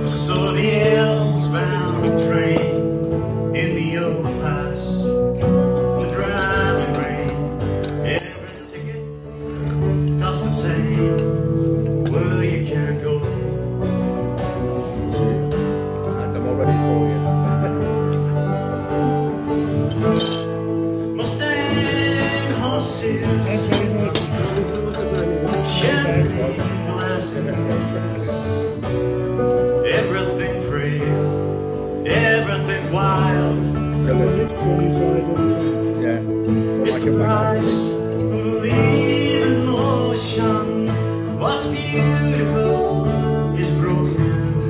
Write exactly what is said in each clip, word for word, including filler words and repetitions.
saw the Hillsbound train in the overpass, the driving rain. Every ticket costs the same. Well, you can't go. And I'm all ready for you. Mustang horses, champagne glasses, everything free, everything wild. Yeah. It's the price of leaving motion. What's beautiful is broken.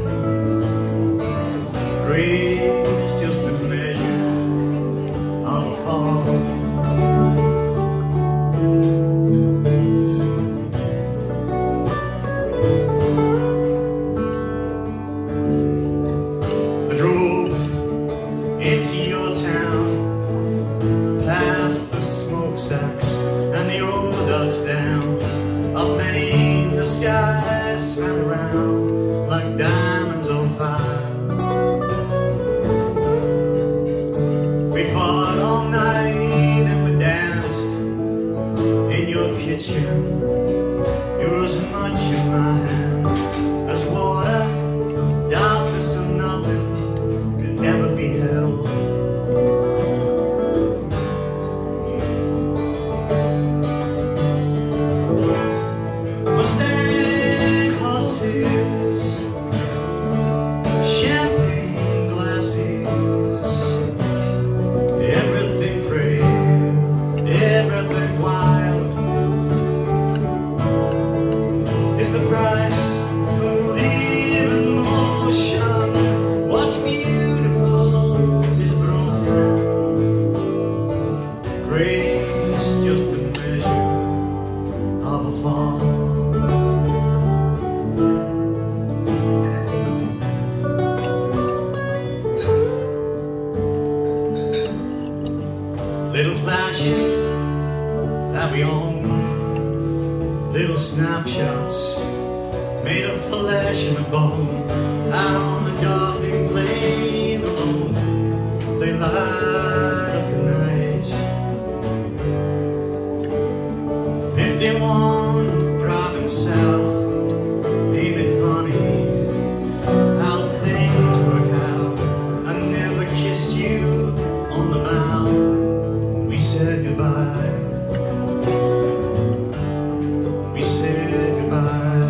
Grace just a measure of a fall. I drove into your town, past the smokestacks and the old ducks down. Up Maine, the skies swam around like diamonds on fire. We fought all night and we danced in your kitchen. You were as much in my hand as water, darkness and nothing could ever be held. Mustang horses, champagne glasses, everything free, everything wild. Is the price for leaving motion. What's beautiful is broken. Grace just a measure of a fall. Little flashes that we own, little snapshots made of flesh and a bone. Out on the darkening plain alone, they light up the night. Fifty-one driving south, ain't it funny how things work out? I never kiss you on the mouth. We said goodbye. We said goodbye.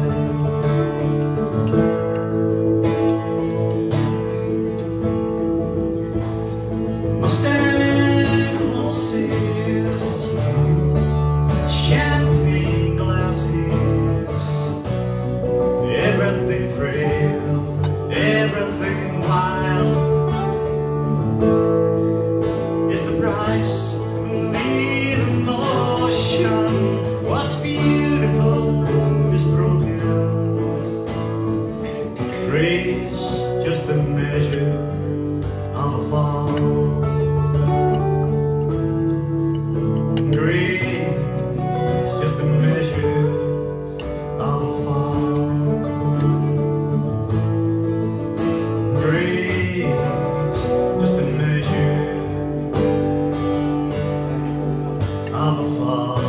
Mustang horses, champagne glasses, everything frail, everything wild. Is the price of leaving motion. What's beautiful is broken. Grace just a measure of a fall. Grace just a measure of a fall. Grace just a measure of a fall.